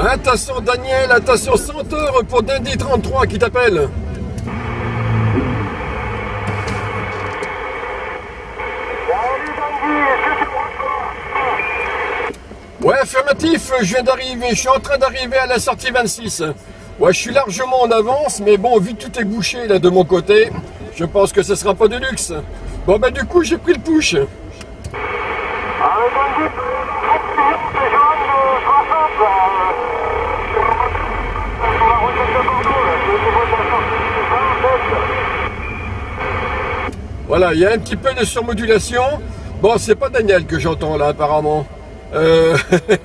Attention Daniel, attention Senteur pour Dundee 33 qui t'appelle. Ouais, affirmatif, je viens d'arriver, je suis en train d'arriver à la sortie 26. Ouais, je suis largement en avance, mais bon, vu que tout est bouché là de mon côté, je pense que ce sera pas de luxe. Bon bah du coup, j'ai pris le push. Voilà, il y a un petit peu de surmodulation. Bon, c'est pas Daniel que j'entends là apparemment. Le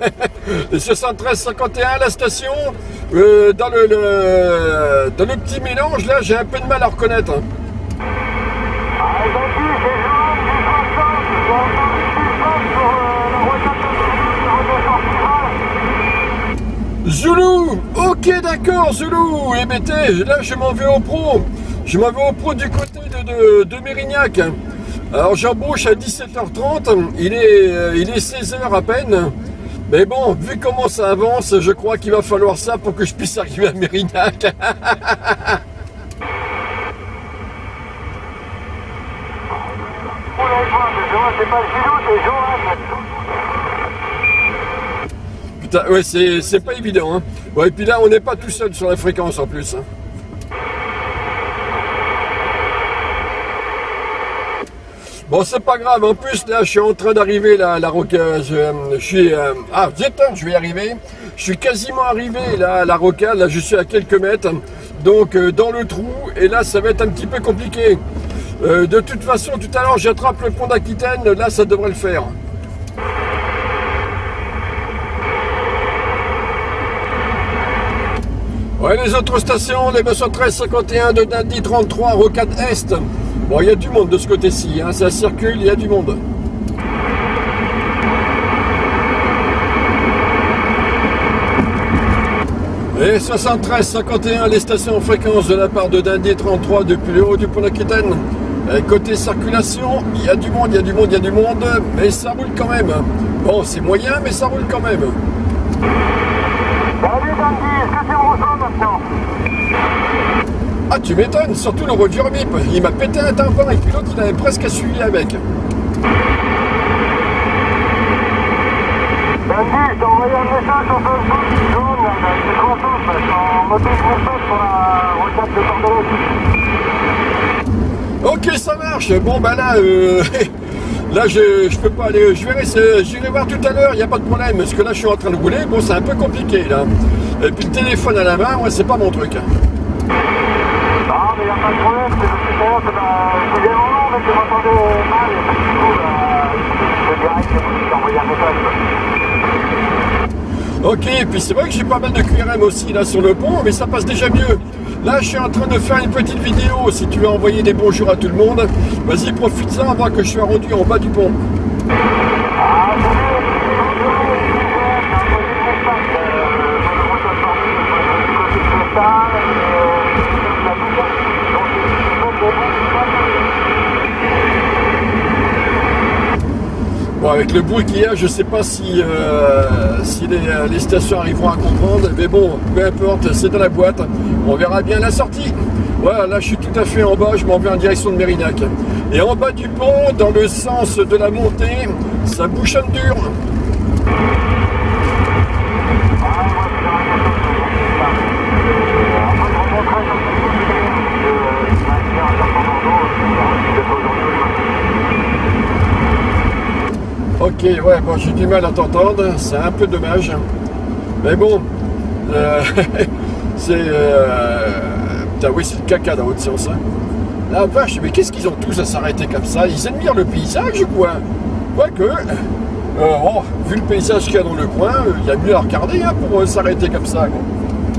73-51, la station, dans le petit mélange, là, j'ai un peu de mal à reconnaître. Zoulou, ok d'accord Zoulou, et ben là je m'en vais au pro. Je m'en vais au pro du côté de Mérignac. Alors j'embauche à 17h30, il est 16h à peine. Mais bon, vu comment ça avance, je crois qu'il va falloir ça pour que je puisse arriver à Mérignac. Putain, ouais, c'est pas évident. Hein. Ouais, et puis là, on n'est pas tout seul sur la fréquence en plus. Hein. Bon, c'est pas grave. En plus, là, je suis en train d'arriver là, à la rocade. Je suis... je vais y arriver. Je suis quasiment arrivé là, à la rocade. Là, je suis à quelques mètres. Donc, dans le trou. Et là, ça va être un petit peu compliqué. De toute façon, tout à l'heure, j'attrape le pont d'Aquitaine. Là, ça devrait le faire. Ouais, les autres stations, les 213-51 de Dundee 33, rocade Est. Bon, il y a du monde de ce côté-ci, hein, ça circule, il y a du monde. Et 73-51, les stations en fréquence de la part de Dundee 33 depuis le haut du pont d'Aquitaine. Côté circulation, il y a du monde, il y a du monde, il y a du monde, mais ça roule quand même. Bon, c'est moyen, mais ça roule quand même. Salut Dundee, est-ce que c'est Rosan maintenant? Ah, tu m'étonnes, surtout le Roger Mip. Il m'a pété un tympan et puis l'autre, il avait presque suivi avec. Dundee, je t'ai envoyé un message sur Facebook jaune, c'est trop tôt, parce qu'en moto française pour la rocade de Bordeaux. Ok, ça marche. Bon, bah là, là je peux pas aller. J'irai voir tout à l'heure, il n'y a pas de problème. Parce que là, je suis en train de rouler. Bon, c'est un peu compliqué, là. Et puis le téléphone à la main, moi, c'est pas mon truc. Non, mais il n'y a pas de problème, c'est parce que c'est des moments, mais je m'entendais mal, et puis du coup, le direct, j'ai envoyé un message. Ok, et puis c'est vrai que j'ai pas mal de QRM aussi là sur le pont, mais ça passe déjà mieux. Là, je suis en train de faire une petite vidéo, si tu veux envoyer des bonjours à tout le monde. Vas-y, profite-en avant que je sois rendu en bas du pont. Ah, Bon, avec le bruit qu'il y a, je sais pas si les stations arriveront à comprendre, mais bon, peu importe, c'est dans la boîte, on verra bien la sortie. Voilà, là je suis tout à fait en bas, je m'en vais en direction de Mérignac. Et en bas du pont, dans le sens de la montée, ça bouchonne dur. Ok, ouais, bon, j'ai du mal à t'entendre, c'est un peu dommage. Mais bon, c'est... putain, oui, c'est le caca dans l'autre sens. Hein. La vache, mais qu'est-ce qu'ils ont tous à s'arrêter comme ça? Ils admirent le paysage ou quoi? Quoique, bon, vu le paysage qu'il y a dans le coin, il y a mieux à regarder hein, pour s'arrêter comme ça. Quoi.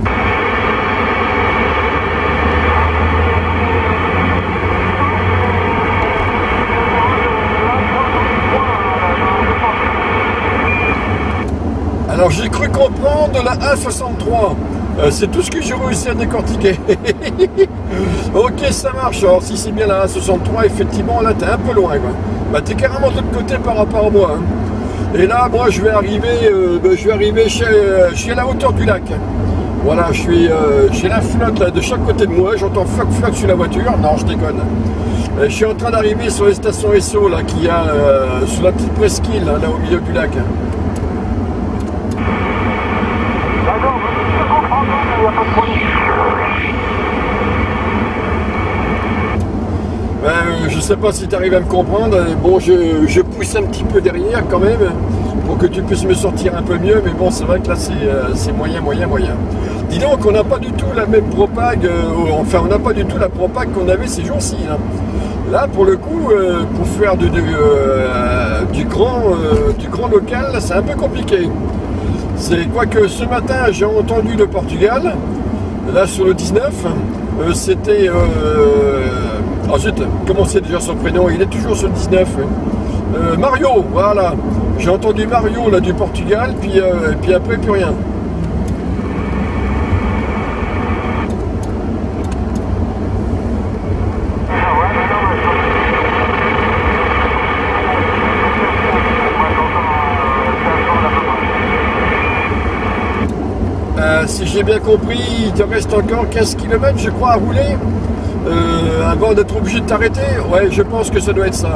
Alors j'ai cru comprendre la A63, c'est tout ce que j'ai réussi à décortiquer. Ok, ça marche. Alors si c'est bien la A63, effectivement là t'es un peu loin quoi. Bah t'es carrément de l'autre côté par rapport à moi. Hein. Et là, moi, je vais arriver chez la hauteur du lac. Voilà, je suis j'ai la flotte là, de chaque côté de moi, j'entends floc sur la voiture. Non, je déconne. Je suis en train d'arriver sur les stations Esso là, qu'il y a sur la petite presqu'île, là au milieu du lac. D'accord, je comprends, il n'y a pas de problème. Je sais pas si tu arrives à me comprendre. Bon, je pousse un petit peu derrière quand même pour que tu puisses me sortir un peu mieux, mais bon, c'est vrai que là c'est moyen. Dis donc, on n'a pas du tout la même propague, enfin on n'a pas du tout la propague qu'on avait ces jours-ci. Hein. Là, pour le coup, pour faire du grand local, c'est un peu compliqué. C'est quoique ce matin, j'ai entendu le Portugal, là sur le 19, c'était... oh zut, comment c'est déjà son prénom? Il est toujours sur le 19. Mario, voilà. J'ai entendu Mario là du Portugal, puis après plus rien. Si j'ai bien compris, il te reste encore 15 km, je crois, à rouler avant d'être obligé de t'arrêter. Ouais, je pense que ça doit être ça.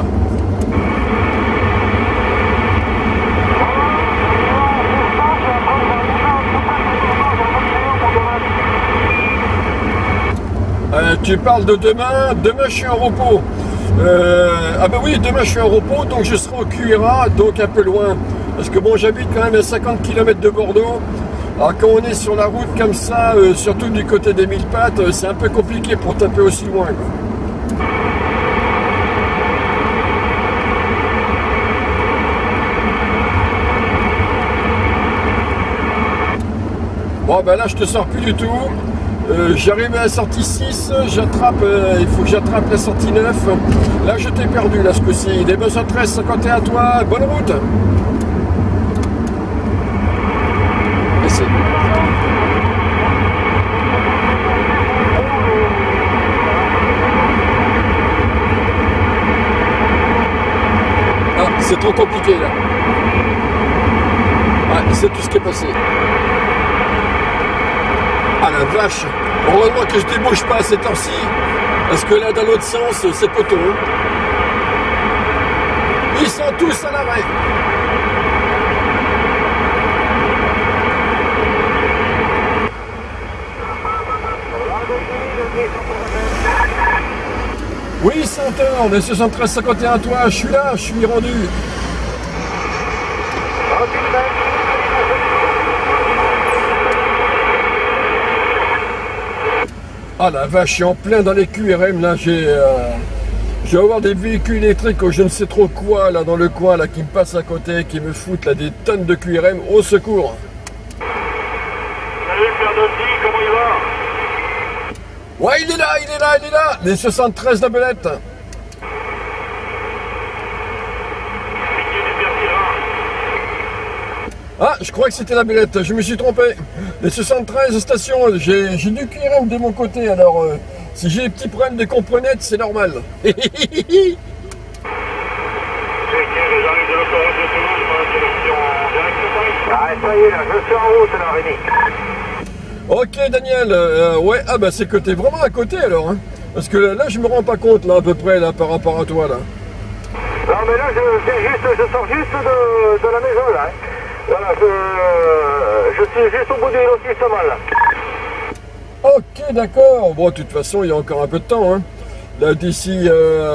Tu parles de demain. Demain, je suis en repos. Ah ben oui, demain, je suis en repos, donc je serai au QRA, donc un peu loin. Parce que bon, j'habite quand même à 50 km de Bordeaux. Alors quand on est sur la route comme ça, surtout du côté des Mille Pattes, c'est un peu compliqué pour taper aussi loin, quoi. Bon ben là je te sors plus du tout. J'arrive à la sortie 6, il faut que j'attrape la sortie 9. Là je t'ai perdu là ce coup-ci. Des 213-51 à toi, bonne route. Ah, c'est trop compliqué là. Ah, c'est tout ce qui est passé. Ah la vache. Heureusement que je débouche pas à cette heure-ci. Parce que là, dans l'autre sens, c'est coton. Ils sont tous à l'arrêt. Oui, Saint-Heure, le 73-51 toi, je suis là, je suis rendu. Ah la vache, je suis en plein dans les QRM, là, je vais avoir des véhicules électriques ou je ne sais trop quoi, là, dans le coin, là, qui me passent à côté, qui me foutent, là, des tonnes de QRM, au secours. Salut, Père Doty, comment il va? Ouais, il est là, les 73 la belette. Ah, je crois que c'était la belette, je me suis trompé. Les 73 stations, j'ai du QRM de mon côté, alors si j'ai des petits problèmes de comprenettes, c'est normal. J'arrive de l'autoroute de Toulouse pour la direction directe. Ah, ça y est, là, je suis en route, là, Rémi. Ok, Daniel, ouais, ah bah c'est que t'es vraiment à côté alors, hein. Parce que là, je me rends pas compte, là, à peu près, là, par rapport à toi, là. Non, mais là, je sors juste de la maison, là. Hein. Voilà, je suis juste au bout du lotissement, là. Ok, d'accord. Bon, de toute façon, il y a encore un peu de temps, hein. Là, d'ici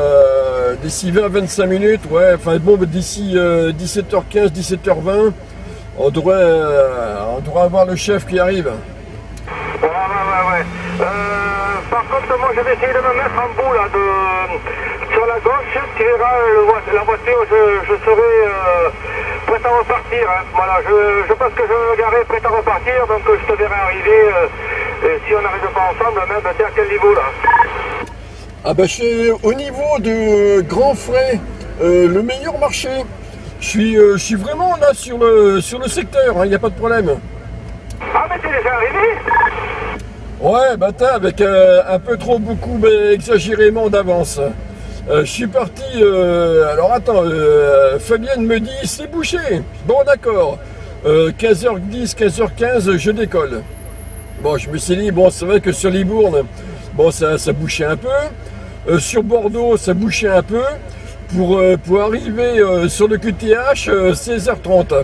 20-25 minutes, ouais, enfin, bon, d'ici 17h15, 17h20, on devrait avoir le chef qui arrive. Ouais. Par contre, moi, je vais essayer de me mettre en bout, là, sur la gauche, tu verras la voiture, je serai prêt à repartir. Hein. Voilà, je pense que je vais me garer prêt à repartir, donc je te verrai arriver, si on n'arrive pas ensemble, même, t'es à quel niveau, là? Ah bah, je suis au niveau de Grand Frais, le meilleur marché. Je suis vraiment là sur le secteur, il n'y a pas de problème. Ah, mais t'es déjà arrivé? Ouais, bah t'as avec un peu trop beaucoup, mais exagérément d'avance. Je suis parti, alors attends, Fabienne me dit c'est bouché. Bon d'accord, 15h10, 15h15, je décolle. Bon, je me suis dit, bon c'est vrai que sur Libourne, bon ça bouchait un peu. Sur Bordeaux, ça bouchait un peu. Pour arriver sur le QTH, 16h30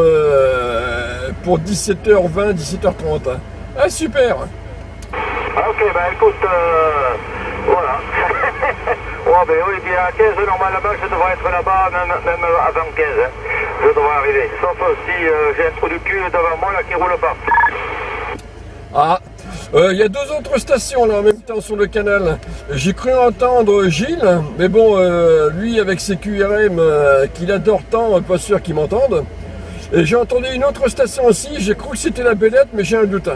pour 17h20, 17h30. Ah super. Ok, bah écoute, voilà. Ouais, ben oui, puis à 15 normalement je devrais être là-bas, même avant 15. Hein. Je devrais arriver. Sauf si j'ai un trou du cul devant moi là qui roule pas. Ah, il y a deux autres stations là en même temps sur le canal. J'ai cru entendre Gilles, mais bon, lui avec ses QRM qu'il adore tant, pas sûr qu'il m'entende. Et j'ai entendu une autre station aussi, j'ai cru que c'était la Belette, mais j'ai un doute.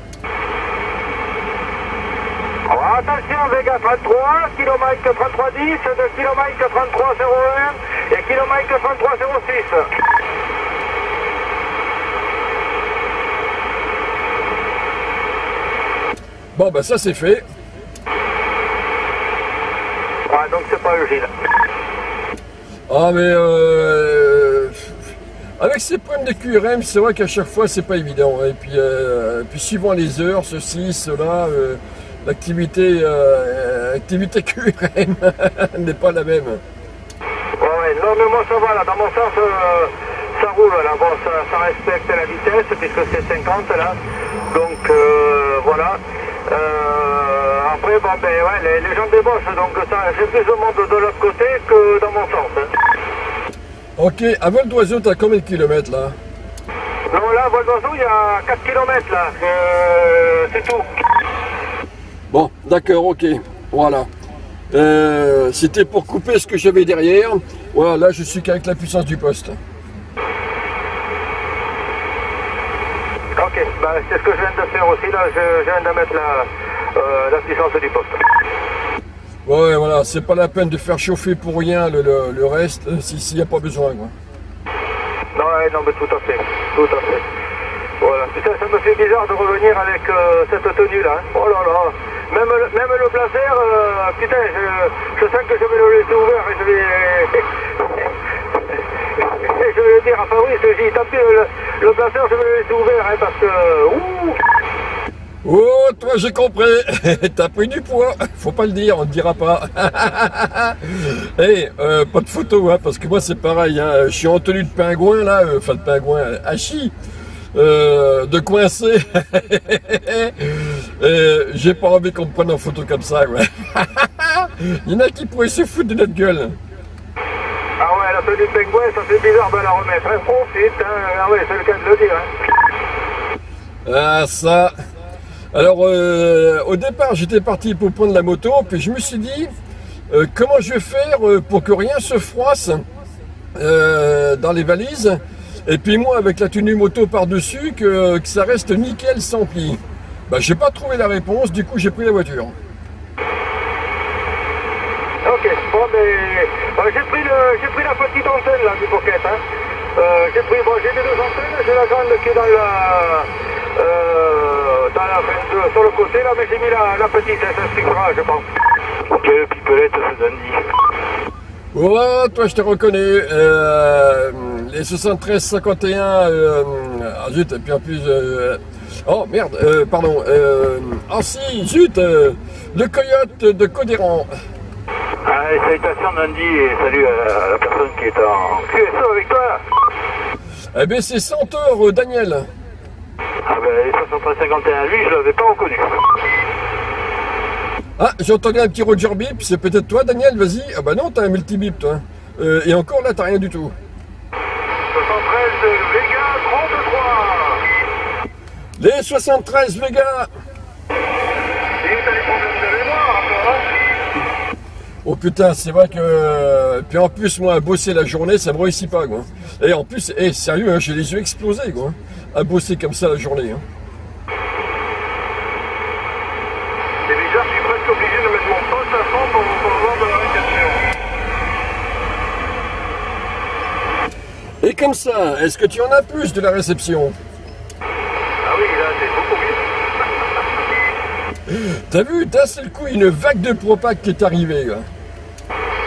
Alors, attention, Vega 33, kilomètre 3310, de kilomètre 3301 et kilomètre 3306. Bon, bah ça c'est fait. Ouais, donc c'est pas le Gilles. Ah, mais avec ces problèmes de QRM, c'est vrai qu'à chaque fois c'est pas évident. Et puis suivant les heures, ceci, cela, l'activité QRM n'est pas la même. Ouais, non mais moi ça va là, dans mon sens ça roule là, bon ça respecte la vitesse puisque c'est 50 là, donc voilà. Après bon ben ouais, les gens débauchent, donc ça j'ai plus de monde de l'autre côté que dans mon sens. Hein. Ok, à vol d'oiseau, t'as combien de kilomètres là? Non là, vol d'oiseau, il y a 4 km là, c'est tout. Bon, d'accord, ok, voilà. C'était pour couper ce que j'avais derrière. Voilà, là je suis qu'avec la puissance du poste. Ok, bah, c'est ce que je viens de faire aussi, là, je viens de mettre la puissance du poste. Ouais, voilà, c'est pas la peine de faire chauffer pour rien le reste, s'il n'y a pas besoin, quoi. Non, ouais, non, mais tout à fait, tout à fait. Voilà, putain, ça me fait bizarre de revenir avec cette tenue-là, hein. Oh là là, même le blazer, putain, je sens que je vais le laisser ouvert et je vais le dire à Fabrice, j'ai dit, tant pis, le blazer, je vais le laisser ouvert, hein, parce que, ouh. Oh, toi j'ai compris, t'as pris du poids, faut pas le dire, on ne dira pas. Hey, pas de photo, hein, parce que moi c'est pareil, hein, je suis en tenue de pingouin là, enfin de pingouin hachi, de coincé. J'ai pas envie qu'on me prenne en photo comme ça, ouais. Il y en a qui pourraient se foutre de notre gueule. Ah ouais, la tenue de pingouin, ça fait bizarre de la remettre, hein. Oh putain, ah ouais, c'est le cas de le dire, hein. Ah ça. Alors au départ j'étais parti pour prendre la moto, puis je me suis dit comment je vais faire pour que rien se froisse dans les valises, et puis moi avec la tenue moto par-dessus que ça reste nickel sans pli. Bah j'ai pas trouvé la réponse, du coup j'ai pris la voiture. Ok, bon ben j'ai pris la petite antenne là du Pocket, hein. J'ai des deux antennes, j'ai la grande qui est dans la sur le côté là, mais j'ai mis la petite, elle s'expliquera je pense. Ok, pipelette c'est Dandy. Oh, toi je te reconnais, les 73-51, ah zut, et puis en plus, oh merde, pardon, ah si, zut, le coyote de Codéran. Ah, salutations Dandy et salut à la personne qui est en QSO avec toi. Eh bien c'est Centaure, Daniel. Ah ben les 73-51, lui je l'avais pas reconnu. Ah, j'ai entendu un petit Roger Bip, c'est peut-être toi Daniel, vas-y. Ah bah non, t'as un multi-bip toi. Et encore là, t'as rien du tout. 73 Vega 33. Les 73 Vega. Et t'as des problèmes de mémoire encore, hein. Oh putain, c'est vrai que... Puis en plus, moi, à bosser la journée, ça me réussit pas, quoi. Et en plus, sérieux, hein, j'ai les yeux explosés, quoi. À bosser comme ça la journée, hein. C'est bizarre, je suis presque obligé de mettre mon poste à fond pour avoir de la réception. Et comme ça, est-ce que tu en as plus de la réception? Ah oui, là, c'est beaucoup mieux. T'as vu, d'un seul coup, une vague de propac qui est arrivée, quoi.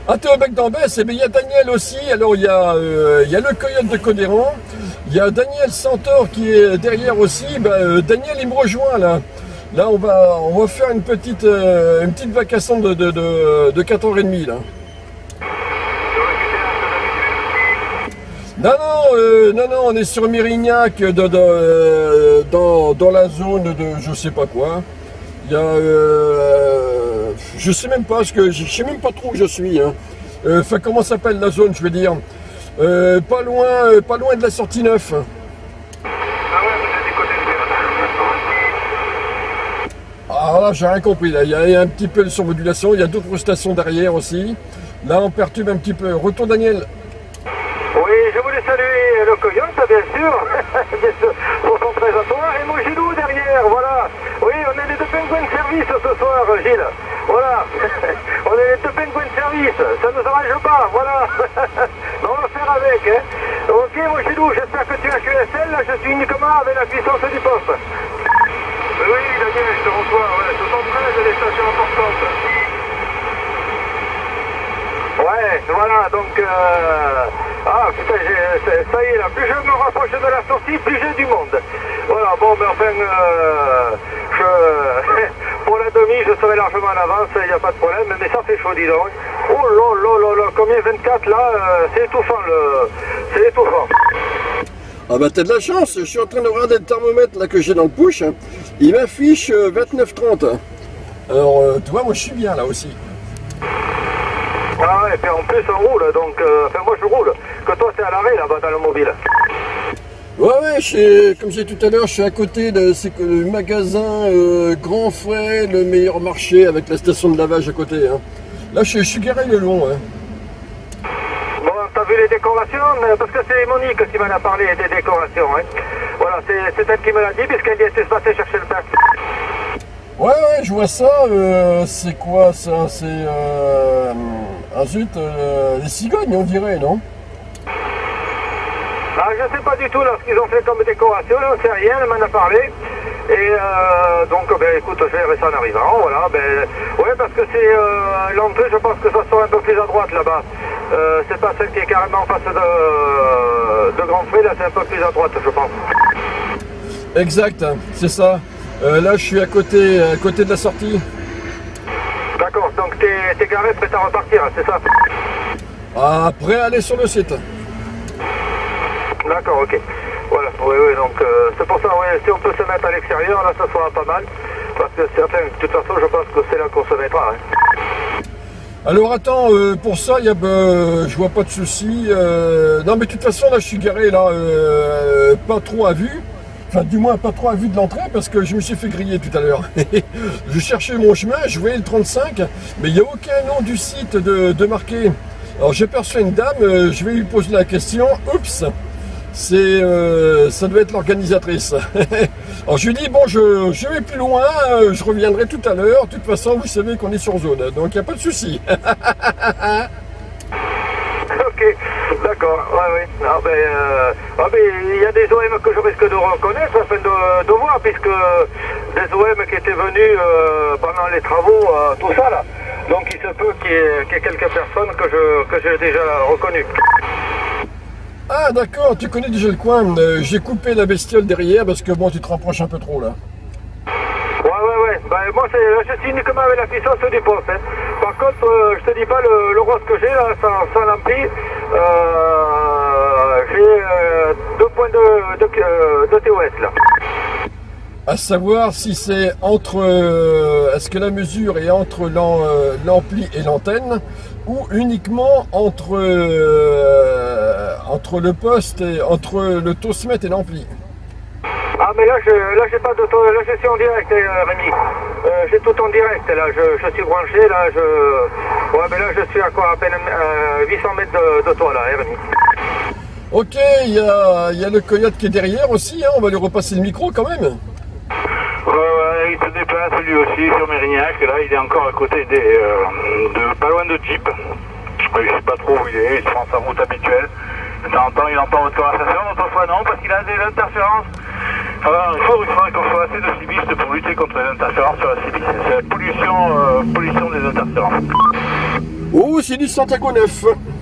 Ah, t'es au bec d'Ambès, et bien il y a Daniel aussi. Alors il y a le coyote de Codéran, il y a Daniel Centaure qui est derrière aussi. Daniel il me rejoint là. Là on va faire une petite vacation de 4h30 là. Non, on est sur Mérignac, dans la zone de je sais pas quoi. Il y a, je sais même pas, je sais même pas trop où je suis. Hein. Enfin, comment s'appelle la zone, je veux dire. Pas loin de la sortie 9. Ah là, j'ai rien compris. Là, il y a un petit peu de surmodulation. Il y a d'autres stations derrière aussi. Là, on perturbe un petit peu. Retour Daniel. Oui, je voulais saluer le coyote, bien sûr, pour son présentateur, et mon Gilou derrière, voilà. Oui, on est les deux pingouins de service ce soir, Gilles. Voilà, on est les deux pingouins de service, ça ne nous arrange pas, voilà. Mais on va faire avec, hein. Ok, mon Gilou, j'espère que tu as QSL, là je suis uniquement avec la puissance du poste. Oui, Daniel, je te reçois, ouais, 73, les stations importantes. Ouais, voilà, donc, ah putain, ça y est là, plus je me rapproche de la sortie, plus j'ai du monde. Voilà, bon, mais enfin, pour la demi, je serai largement en avance, il n'y a pas de problème, mais ça fait chaud, dis donc. Oh là, combien 24 là, c'est étouffant, c'est étouffant. Ah bah t'as de la chance, je suis en train de regarder le thermomètre là que j'ai dans le push, il m'affiche 29,30. Alors, tu vois, moi je suis bien là aussi. Ah ouais, et puis en plus on roule, donc, enfin moi je roule, que toi c'est à l'arrêt là-bas dans le mobile. Ouais, comme j'ai dit tout à l'heure, je suis à côté de le magasin Grand Frais, le meilleur marché avec la station de lavage à côté. Hein. Là, je suis garé le long. Hein. Bon, t'as vu les décorations? Parce que c'est Monique qui m'en a parlé des décorations. Hein. Voilà, c'est elle qui me l'a dit, puisqu'elle y était se passer chercher le pain. Ouais, je vois ça. C'est quoi ça? C'est... Ah zut, les cigognes, on dirait, non? Ah, je sais pas du tout là, ce qu'ils ont fait comme décoration, là, on sait rien, elle m'en a parlé. Et donc, ben écoute, je verrai ça en arrivant, voilà. Ouais, parce que c'est l'entrée, je pense que ça sera un peu plus à droite là-bas. C'est pas celle qui est carrément en face de Grand Frais, là c'est un peu plus à droite, je pense. Exact, c'est ça. Là, je suis à côté de la sortie. D'accord, donc t'es garé, prêt à repartir, c'est ça? Ah, prêt à aller sur le site. D'accord, ok. Voilà, oui, donc c'est pour ça, ouais, si on peut se mettre à l'extérieur, là, ça sera pas mal. Parce que, enfin, de toute façon, je pense que c'est là qu'on se mettra. Hein. Alors, attends, pour ça, je vois pas de souci. Non, mais de toute façon, là, je suis garé, là, pas trop à vue. Enfin, du moins, pas trop à vue de l'entrée, parce que je me suis fait griller tout à l'heure. Je cherchais mon chemin, je voyais le 35, mais il n'y a aucun nom du site de marqué. Alors, j'ai perçu une dame, je vais lui poser la question. Oups! Ça doit être l'organisatrice. Alors je lui dis, bon, je vais plus loin, je reviendrai tout à l'heure. De toute façon, vous savez qu'on est sur zone, donc il n'y a pas de souci. Ok, d'accord, ouais. Ah ben, il y a des OM que je risque de reconnaître, afin de voir, puisque des OM qui étaient venus pendant les travaux, tout ça là. Donc il se peut qu'il y ait quelques personnes que j'ai déjà reconnues. Ah d'accord, tu connais déjà le coin. J'ai coupé la bestiole derrière parce que bon, tu te rapproches un peu trop là. Ouais. Ben, moi, je suis uniquement avec la puissance du poste. Hein. Par contre, je te dis pas le rose que j'ai là, sans l'ampli. J'ai 2 points de TOS là. À savoir si c'est entre... est-ce que la mesure est entre l'ampli et l'antenne ou uniquement entre le poste et entre le tosmètre et l'ampli? Ah mais là j'ai pas de là je suis en direct Rémi. J'ai tout en direct là, je suis branché là, ouais mais là je suis à quoi, à peine 800 mètres de toi là, Rémi. Ok, il y a le coyote qui est derrière aussi, hein, on va lui repasser le micro quand même. Ouais, il se déplace lui aussi sur Mérignac, là il est encore à côté pas loin de Jeep. Je sais pas trop où il est prend sa route habituelle. De temps en temps il entend votre conversation, d'autres fois non, parce qu'il a des interférences. Alors, il faudrait qu'on soit assez de civistes pour lutter contre les interférences sur la CB. C'est la pollution des interférences. Oh, c'est du Santiago 9.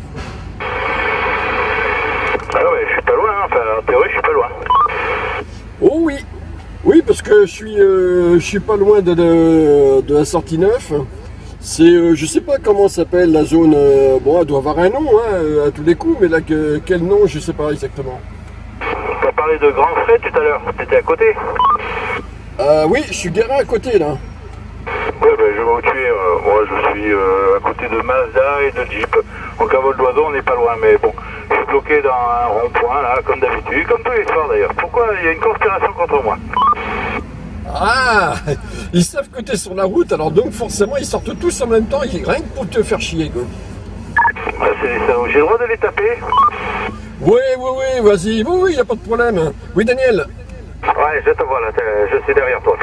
Ah ouais, je suis pas loin, hein. Enfin, en théorie, je suis pas loin. Oh oui. Oui, parce que je suis pas loin de la sortie 9. C'est, je sais pas comment s'appelle la zone. Bon, elle doit avoir un nom à tous les coups, mais là, quel nom, je sais pas exactement. Tu as parlé de Grand Frais tout à l'heure, t'étais à côté. Oui, je suis garé à côté là. Ouais, ben je vois où tu es. Moi, je suis à côté de Mazda et de Jeep. Donc à vol d'oiseau, on n'est pas loin, mais bon, je suis bloqué dans un rond-point là, comme d'habitude, comme tous les soirs d'ailleurs. Pourquoi il y a une conspiration contre moi? Ah, ils savent que tu es sur la route, alors donc forcément ils sortent tous en même temps, rien que pour te faire chier quoi. Ouais, c'est des salauds. J'ai le droit de les taper? Oui, vas-y, oui, y a pas de problème. Oui, Daniel. Ouais, je te vois là, je suis derrière toi.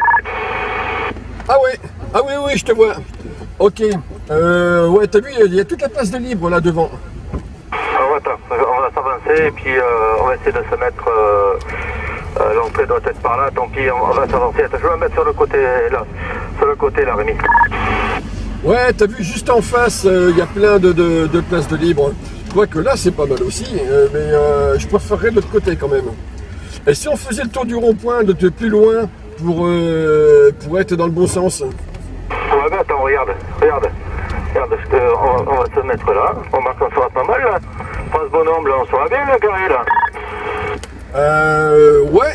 Ah oui, je te vois. Ok, ouais, t'as vu, il y a toute la place de libre là devant. Alors attends, on va s'avancer et puis on va essayer de se mettre... l'entrée doit être par là, tant pis, on va s'avancer. Attends, je vais me mettre sur le côté là, Rémi. Ouais, t'as vu, juste en face, il y a plein de places de libre. Quoique là, c'est pas mal aussi, mais je préférerais de l'autre côté quand même. Et si on faisait le tour du rond-point de plus loin pour être dans le bon sens? Ouais, ben attends, regarde, parce que on va se mettre là. On marque qu'on sera pas mal là. Prends ce bonhomme là, on sera bien là, carré là. Ouais,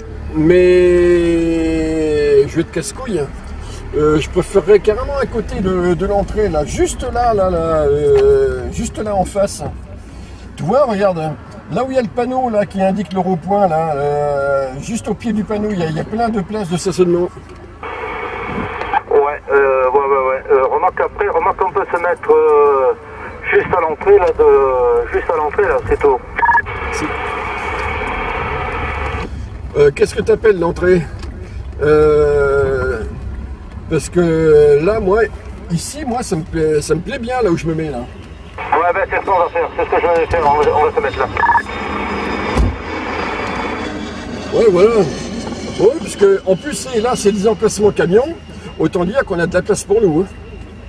mais je vais te casse-couille. Je préférerais carrément à côté de l'entrée, là, juste là, juste là en face. Tu vois, regarde, là où il y a le panneau là qui indique le rond-point, là, juste au pied du panneau, il y a plein de places de stationnement. Ouais. Remarque qu'on peut se mettre juste à l'entrée là, c'est tout. Qu'est-ce que tu appelles l'entrée? Parce que là, moi, ici, ça me plaît bien là où je me mets là. Ouais, ben c'est ce qu'on va faire, c'est ce que je vais faire, on va se mettre là. Ouais, voilà. Ouais, parce que en plus, là, c'est des emplacements camions. Autant dire qu'on a de la place pour nous. Hein.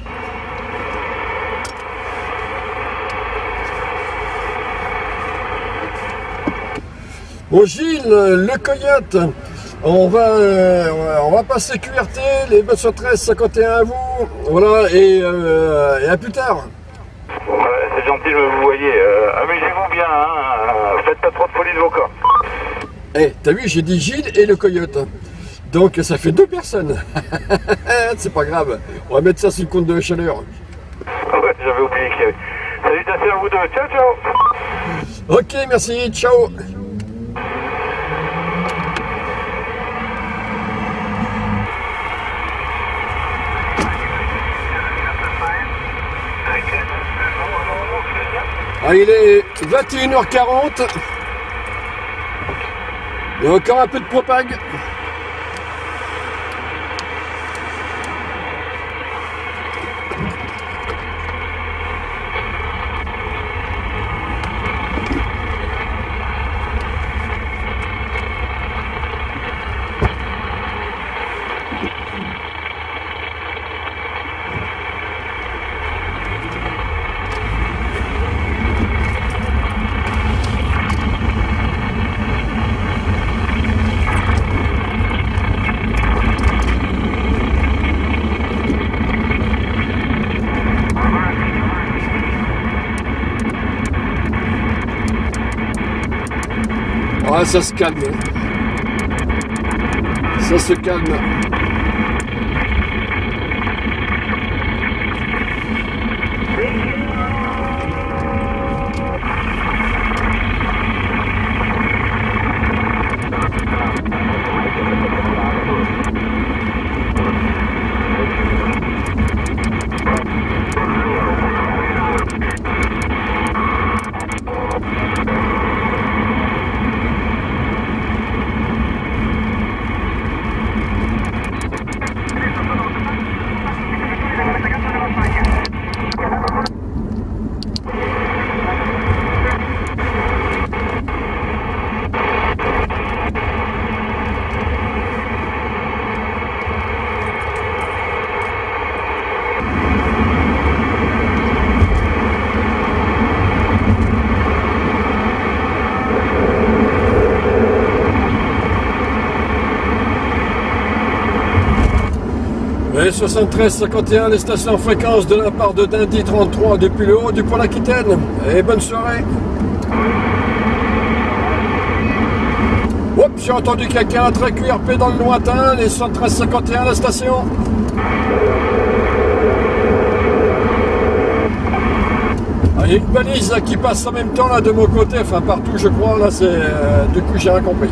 Bon, Gilles, le Coyote, on va passer QRT, les 13 51 à vous. Voilà, et à plus tard. Ouais, c'est gentil de me vous voyez. Amusez-vous bien, hein. Faites pas trop de folie de vos corps. Eh, t'as vu, j'ai dit Gilles et le Coyote. Donc ça fait 2 personnes. C'est pas grave. On va mettre ça sur le compte de la chaleur. Ouais, j'avais oublié qu'il y avait. Salutations à vous deux. Ciao, ciao. Ok, merci. Ciao. Ah, il est 21h40. Il y a encore un peu de propague. Ah, ça se calme. Ça se calme. Et 73-51, les stations en fréquence de la part de Dindy 33 depuis le haut du pont Aquitaine. Et bonne soirée. Oups, j'ai entendu quelqu'un très QRP dans le lointain, les 113-51 la station. Il y a une balise là, qui passe en même temps là de mon côté, enfin partout je crois, là c'est du coup j'ai rien compris.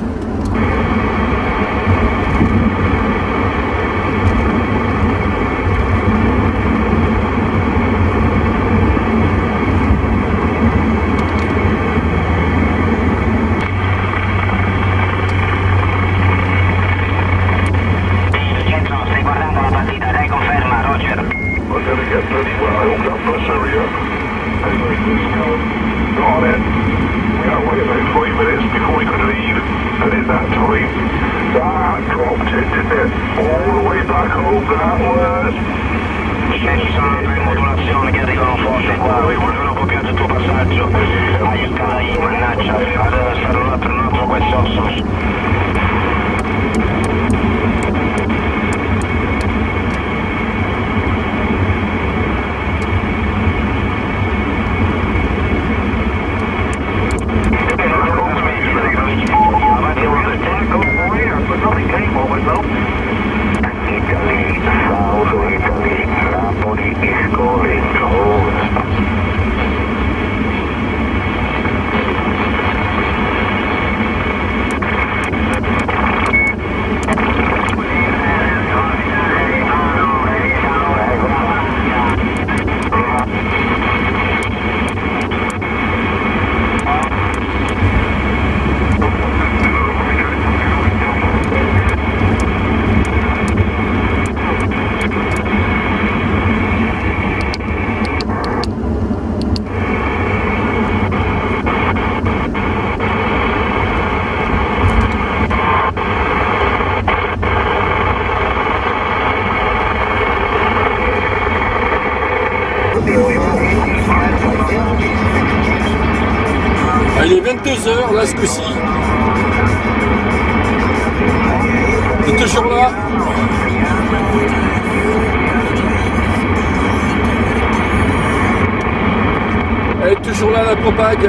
Il est 22h là ce coup-ci. Il est toujours là. Elle est toujours là la propague.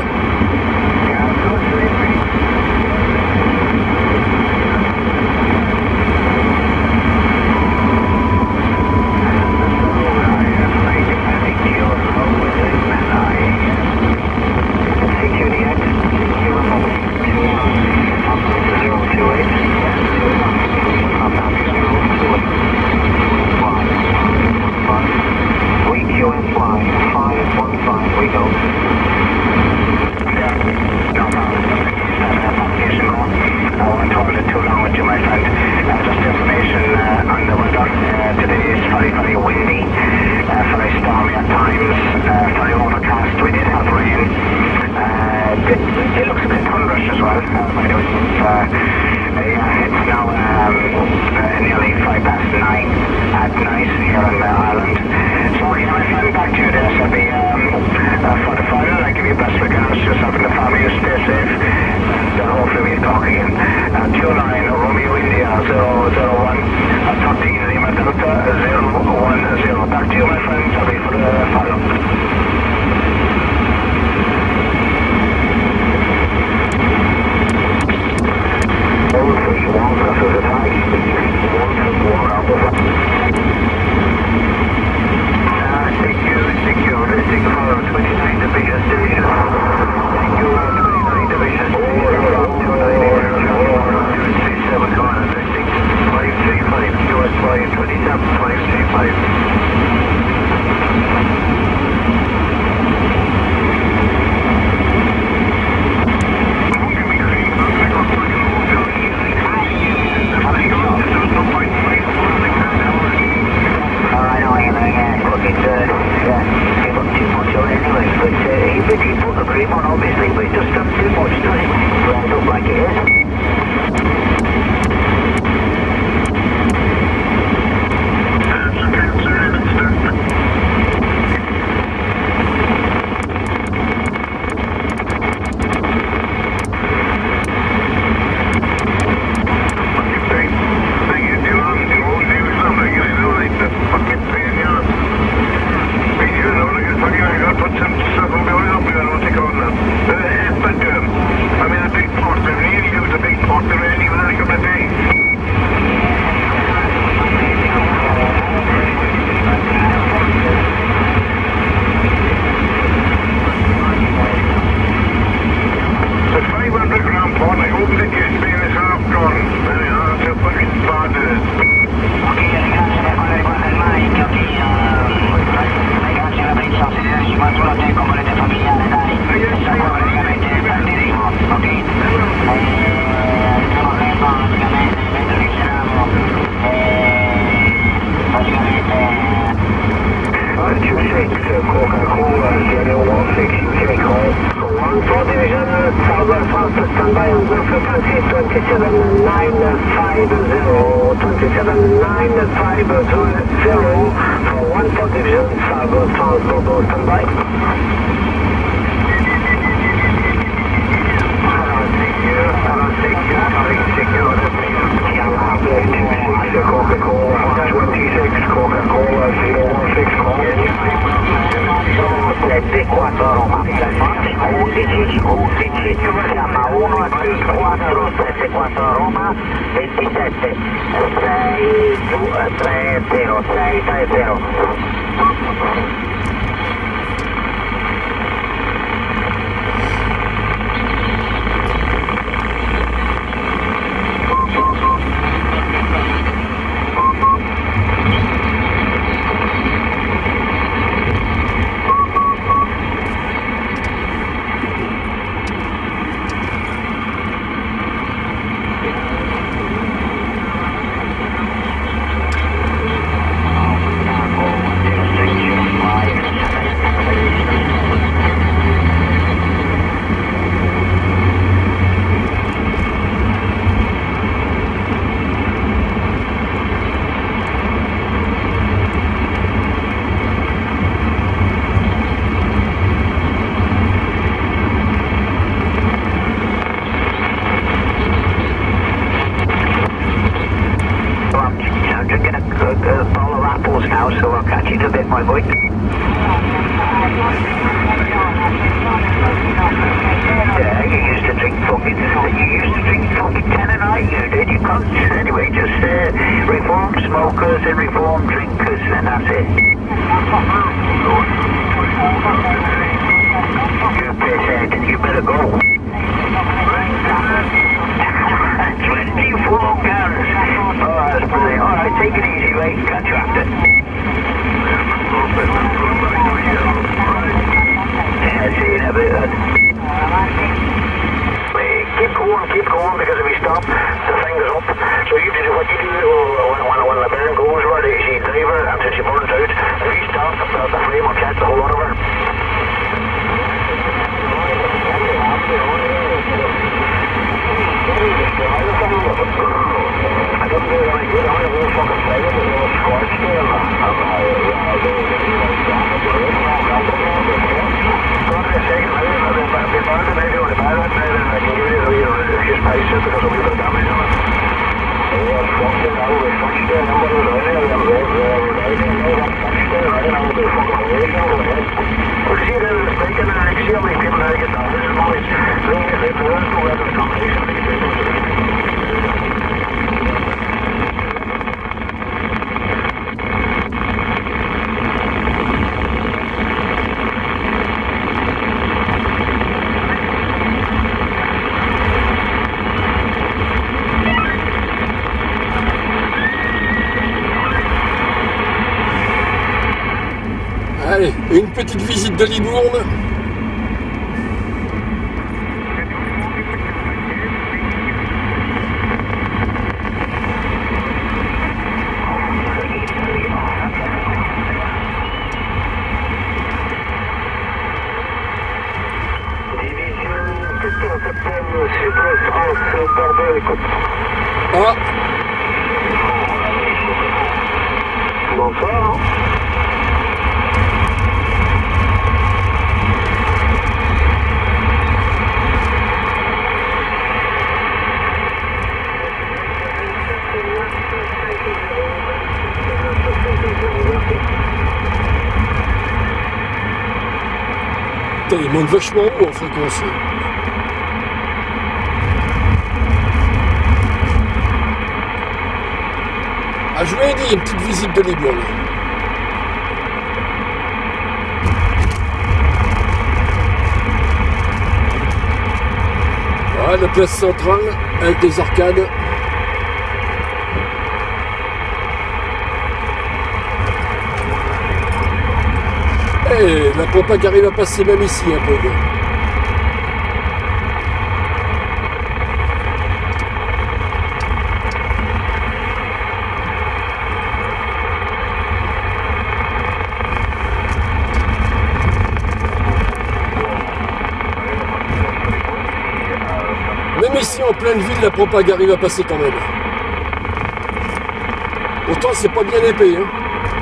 standby on the frequency 27950, 27950 for 1 division, Fargo Transport standby. Coca-Cola 26, Coca-Cola 016, 74 Roma, 11, chiama 1 a 4, 74 Roma, 27, 630. Keep going because if we stop, the thing is up. So you do what you do when the burn goes, where the driver until she burns out. If you stop, the flame will catch the whole lot of her. I don't know what I did. I had a whole fucking fire with a little scorch there. Allez, une petite visite de Libourne. Ah. Bonsoir. Putain, il monte vachement haut en fréquence. Ah, je lui ai dit, une petite visite de Libourne. Voilà la place centrale avec des arcades. Et la pompe qui arrive à passer même ici un peu. Même ici en pleine ville, la propague arrive à passer quand même. Pourtant c'est pas bien épais. Hein.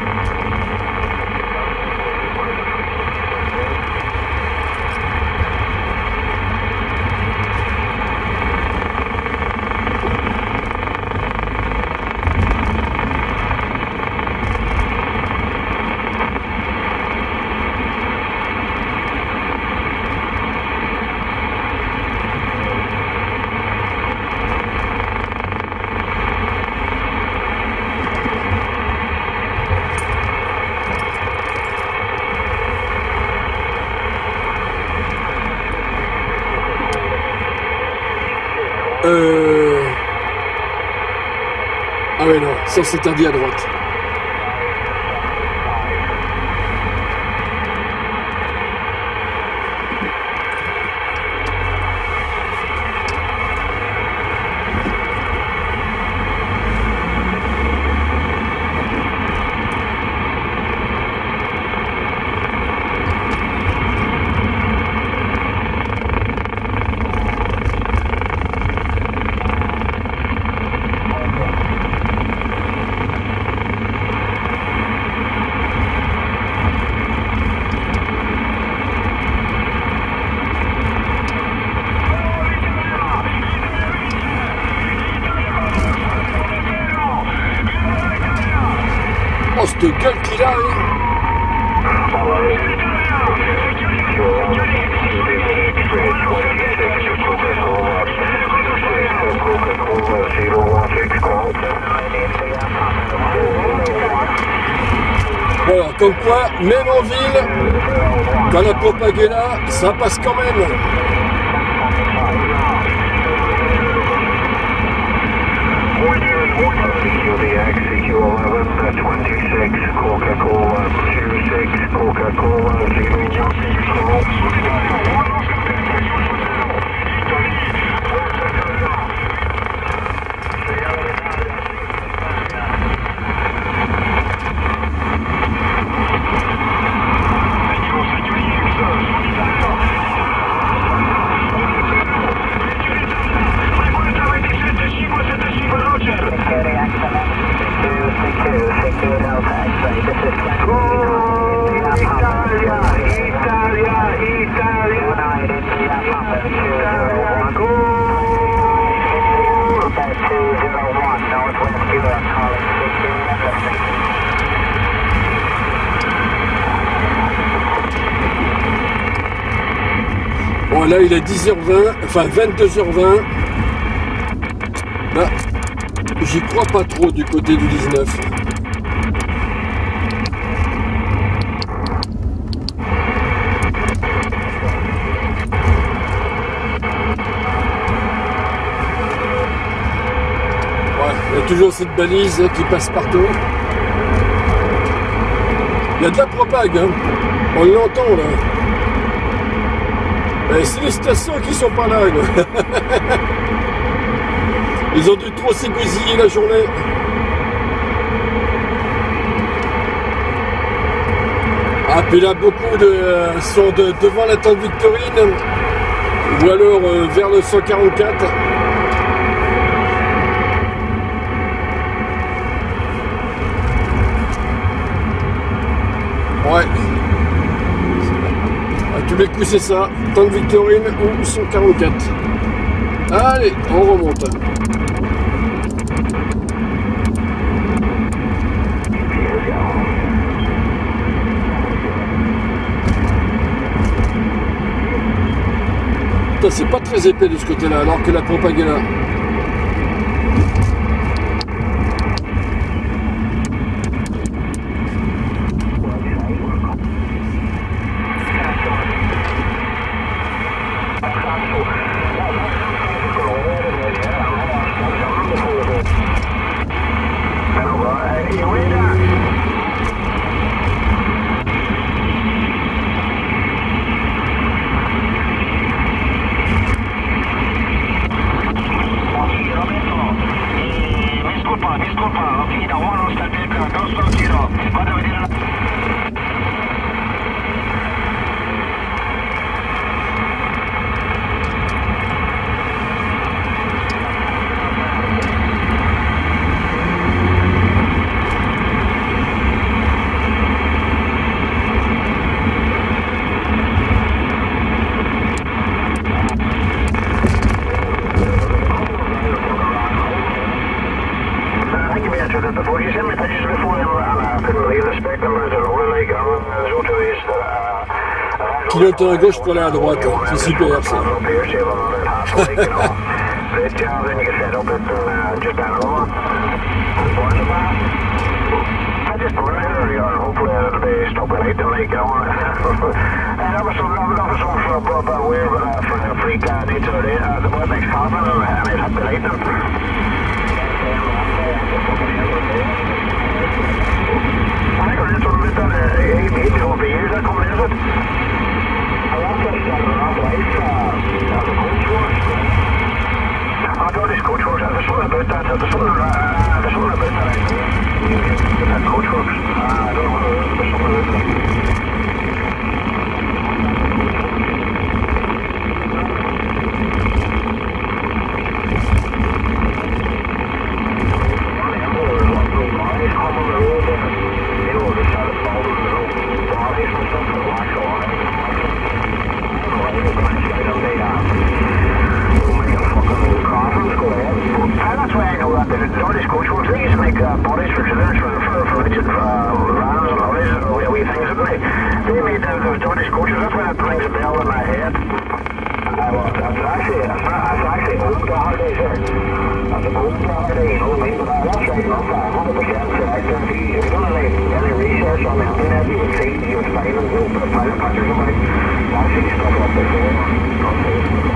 Ah ouais non, ça c'est interdit à droite. Oh, cette gueule qu'il a, hein. Voilà, comme quoi, même en ville, quand la propague est là, ça passe quand même. Bon là il est 10h20, enfin 22h20. Bah, j'y crois pas trop du côté du 19. Il y a toujours cette balise qui passe partout. Il y a de la propague, hein. On l'entend là. C'est les stations qui sont pas là. Ils ont dû trop s'égosiller la journée. Ah, puis là, beaucoup sont devant la tente Victorine, ou alors vers le 144. Ouais. À tous les coups, c'est ça. Tente Victorine ou 144. Allez, on remonte. C'est pas très épais de ce côté-là, alors que la propague est là. tourne à gauche pour aller à droite. C'est super ça. Just put it here, hopefully it'll be stuck with it, like, you know. That was some for the free card into the boy makes coffin, and I'd have to light them. I think we're just sort of done 8 over years, that coming, is it? I want to start off life, as a coach was. I thought this coach was, there's something about that, there's something about that, that coach works. I don't know what it is, but something like that. That's why I know that the Nordic coach works. They used to make bodies for children for Richard Rams and others and wee things, didn't they? They made those Nordic coaches. That's why it rings a bell in my head. That's actually old Doherty, sir. That's old Doherty, you know what I mean? But that's right enough. 100% correct. If you've done any research on the internet, you would see he was finding private pictures of him. Actually stuff up before on Facebook.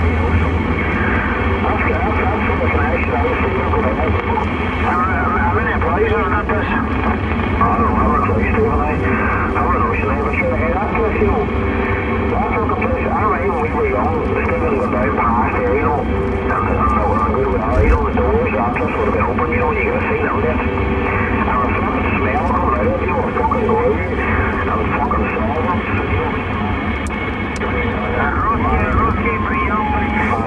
That's for the connection. I was thinking about it. How many employees are in that place? I don't know how many employees do I? I don't know, should I ever sure? Hey, that place, you know, that's a place. I remember even when we were young, the thing was about past there, you know, and we're on good with our, you know, the doors, that place would have been open, you know, you could have seen out it. And the fucking smell coming out of it, you know, fucking oil, and the fucking solvents, you know. Rossi, brillante,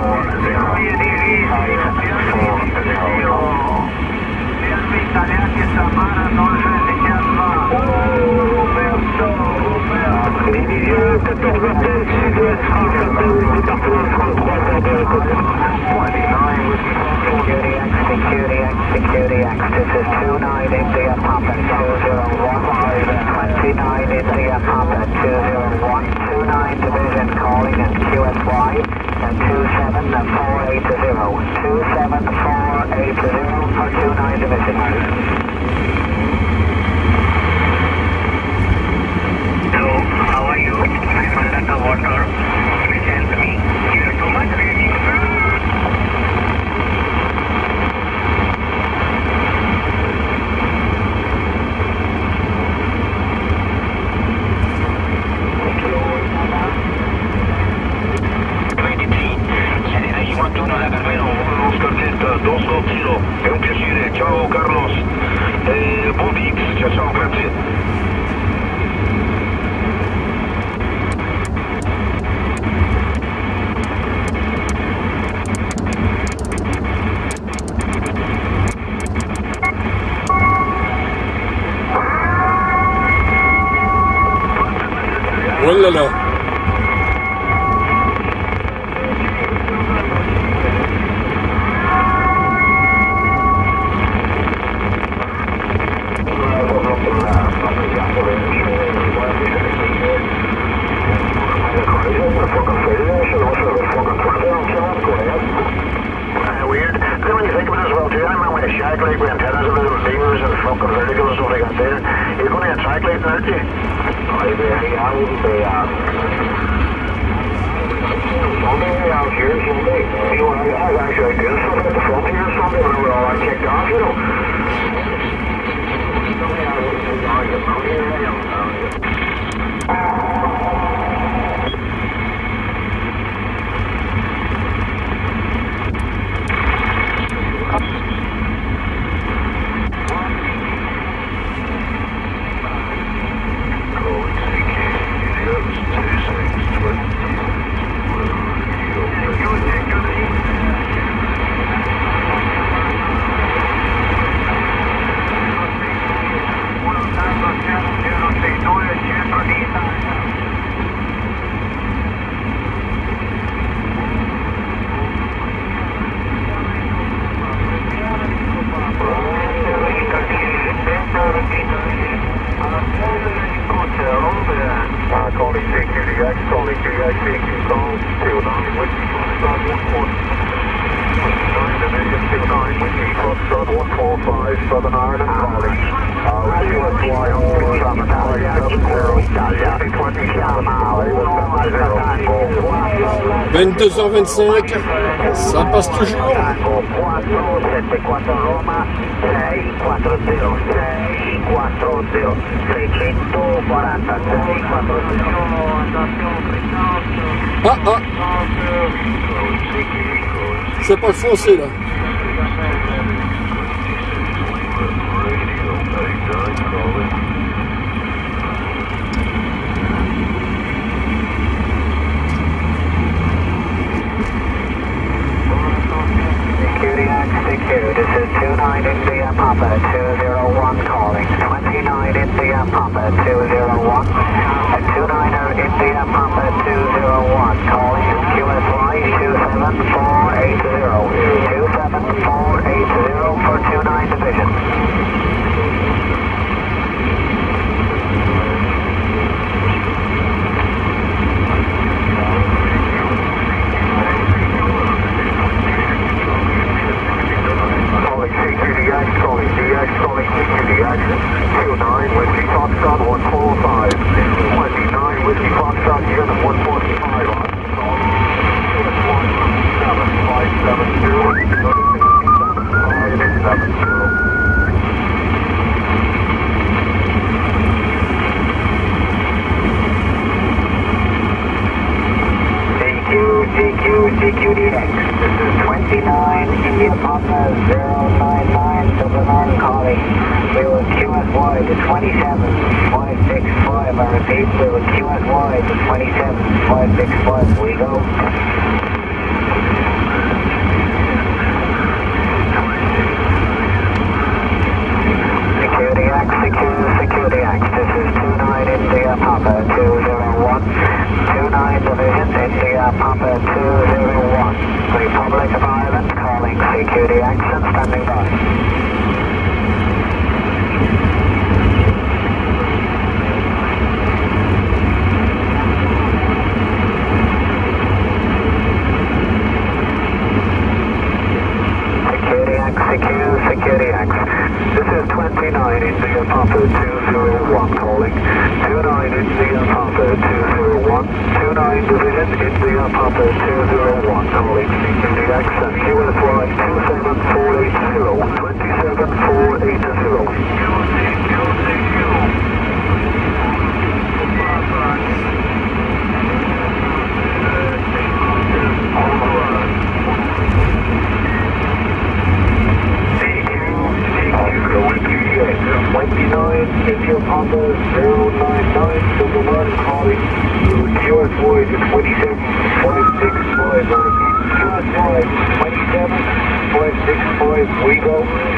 Security X, this is 29 India Papa 201, 29 India Papa 201, 29 Division calling at QSY, and 27480, 27480 for 29 Division. Hello, how are you? I'm under the water. Please help me. You're too much raining. È un piacere, ciao Carlos, buon X, ciao, grazie. Oh là là. Weird. Then when you think about it as well too, I remember when a shack like with antennas and little beamers and fucking vertical and stuff like that there, you're going to get track lighting, aren't you? I wouldn't be, Sunday out here, Sunday. You know, I was actually doing stuff at the front here Sunday when we were all kicked off, you know. Sunday I wouldn't be out here, Southern Ireland calling. QSY on 22h25, ça passe toujours. Ah ah, c'est pas foncé là. This is 29 India Papa 201 calling. 29 India Papa 201. 29er India Papa 201 calling. QSY 27480. 27480 for 29 Division. Calling DX, calling CQDX, 29 Whiskey Foxtrot 145, 29 Whiskey Foxtrot Unit 145 on, calling 17570. CQDX, this is 29 India Papa 099 Dublin calling. We will QSY to 27565. I repeat, we will QSY to 27565. We go. Security X. This is 29 India Papa 201. 29 Division India Papa 201. Republic of Ireland calling Security X and standing by. Security X. This is 29 India Papa 201 calling. 29 India Papa 201. 29 Division India Papa 201 calling Security X and QSY 27480. 27480. India Papa 099 Dublin calling QSY to 27565. QSY 27565. We go.